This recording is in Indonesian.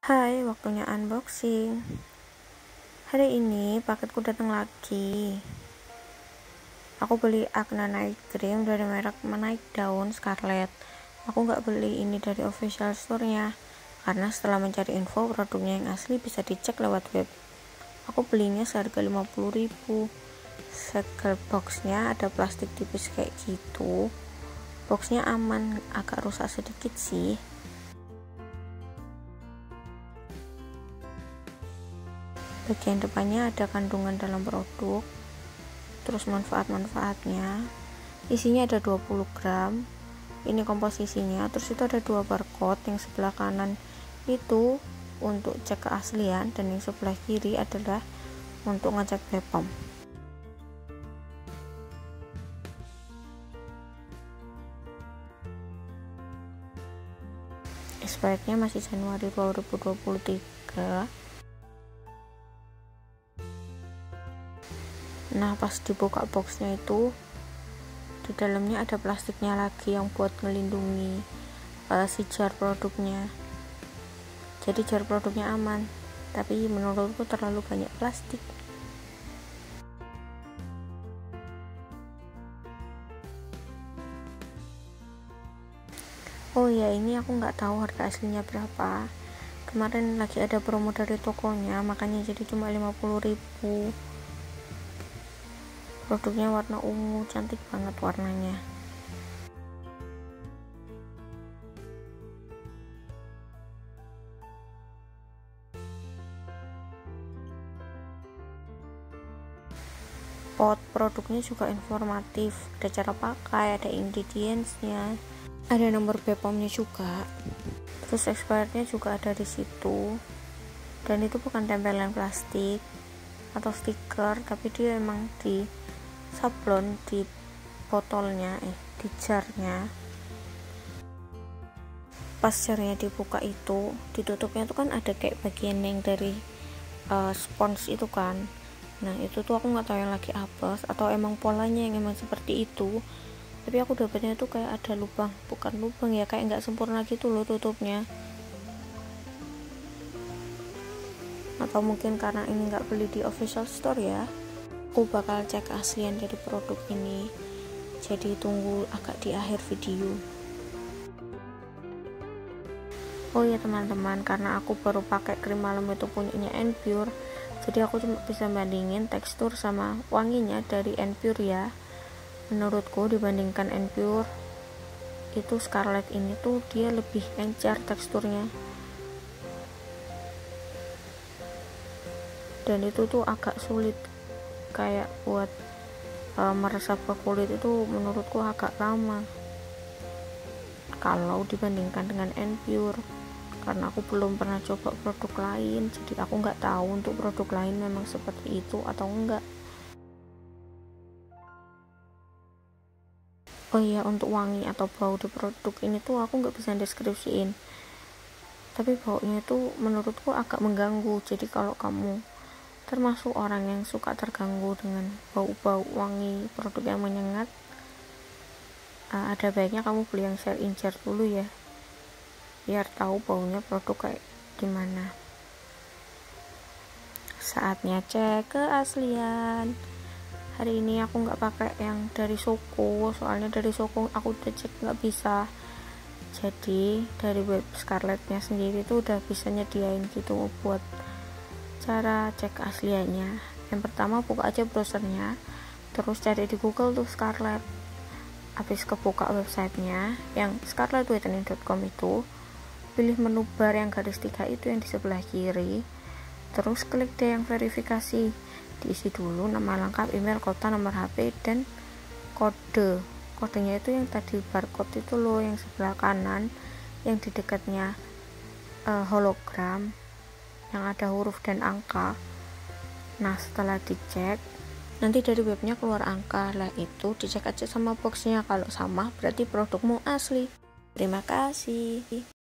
Hai, waktunya unboxing. Hari ini paketku datang lagi. Aku beli Acne Night Cream dari merek Night Dawn Scarlet. Aku nggak beli ini dari official store-nya karena setelah mencari info produknya yang asli bisa dicek lewat web. Aku belinya seharga 50.000. Segel boxnya ada plastik tipis kayak gitu. Boxnya aman, agak rusak sedikit sih. Bagian depannya ada kandungan dalam produk, terus manfaat-manfaatnya. Isinya ada 20 gram, ini komposisinya. Terus itu ada 2 barcode, yang sebelah kanan itu untuk cek keaslian dan yang sebelah kiri adalah untuk ngecek BPOM. Expirednya masih Januari 2023. Nah, pas dibuka boxnya itu di dalamnya ada plastiknya lagi yang buat ngelindungi si jar produknya. Jadi jar produknya aman, tapi menurutku terlalu banyak plastik. Oh ya, ini aku nggak tahu harga aslinya berapa. Kemarin lagi ada promo dari tokonya, makanya jadi cuma 50.000. Produknya warna ungu, cantik banget warnanya. Pot produknya juga informatif, ada cara pakai, ada ingredientsnya, ada nomor BPOM-nya juga. Terus expirednya juga ada di situ. Dan itu bukan tempelan plastik atau stiker, tapi dia emang di sablon di botolnya, di jarnya. Pas jarnya dibuka itu, ditutupnya tuh kan ada kayak bagian yang dari spons itu kan. Nah itu tuh aku nggak tahu yang lagi apes atau emang polanya yang emang seperti itu, tapi aku dapetnya tuh kayak ada lubang, bukan lubang ya, kayak nggak sempurna gitu loh tutupnya. Atau mungkin karena ini nggak beli di official store ya. Aku bakal cek keaslian dari produk ini, jadi tunggu agak di akhir video. Oh ya teman-teman, karena aku baru pakai krim malam itu punyanya N-Pure, jadi aku cuma bisa bandingin tekstur sama wanginya dari N-Pure ya. Menurutku dibandingkan N-Pure itu Scarlet ini tuh dia lebih encer teksturnya, dan itu tuh agak sulit kayak buat meresap ke kulit, itu menurutku agak lama kalau dibandingkan dengan N-Pure, karena aku belum pernah coba produk lain, jadi aku nggak tahu untuk produk lain memang seperti itu atau enggak. Oh iya, untuk wangi atau bau di produk ini tuh aku nggak bisa deskripsiin, tapi baunya tuh menurutku agak mengganggu. Jadi kalau kamu termasuk orang yang suka terganggu dengan bau-bau wangi produk yang menyengat, ada baiknya kamu beli yang share incer dulu ya, biar tahu baunya produk kayak gimana. Saatnya cek keaslian. Hari ini aku nggak pakai yang dari Soko, soalnya dari Soko aku udah cek nggak bisa. Jadi dari web Scarletnya sendiri tuh udah bisa nyediain gitu buat cara cek keasliannya. Yang pertama buka aja browsernya, terus cari di Google tuh Scarlet. Habis kebuka websitenya yang scarletwhitening.com itu, pilih menu bar yang garis 3 itu yang di sebelah kiri, terus klik deh yang verifikasi. Diisi dulu nama lengkap, email, kota, nomor HP, dan kodenya itu yang tadi barcode itu loh, yang sebelah kanan yang di dekatnya hologram yang ada huruf dan angka. Nah setelah dicek, nanti dari webnya keluar angka lah, itu dicek aja sama boxnya. Kalau sama berarti produkmu asli. Terima kasih.